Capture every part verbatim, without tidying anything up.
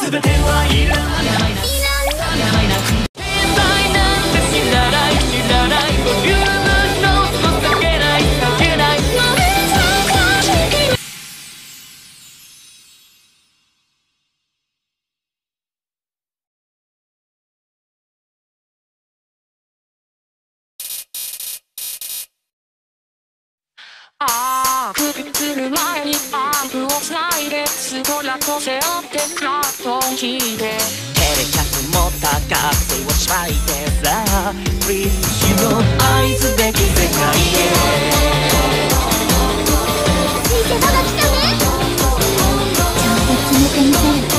全てはいらない天才なんて知らない知らないボリュームの避けない避けないああ首つる前にパンプをつないでスコラと背負ってカートン引いてテレキャスも高くをしまいてさフリッシュの合図でき世界へ見せ場が来たねちゃんと決めてみせる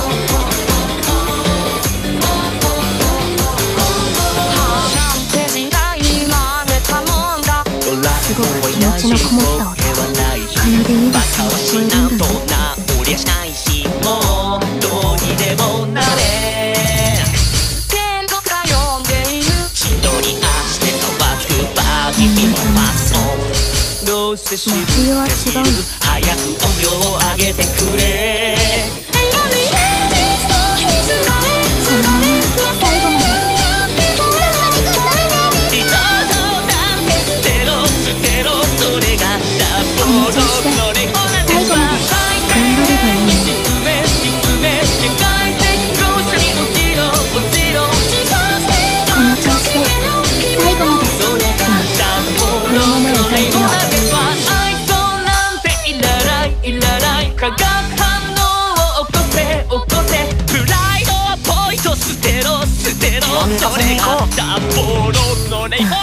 すごく気持ちのこもった音鼻で見る人が聞こえるんだねもうどうにでもなれ天とか呼んでいる一人足で騒ぐバービーのファッションどうして知ってる早く音量を上げてくれそのね最後までそれがこの調子で最後まで頑張ればいいのこの調子で最後までうんこのままや大事な愛想なんていらないいらない化学反応を起こせ起こせプライドはポイと捨てろ捨てろそれがダンボールの根本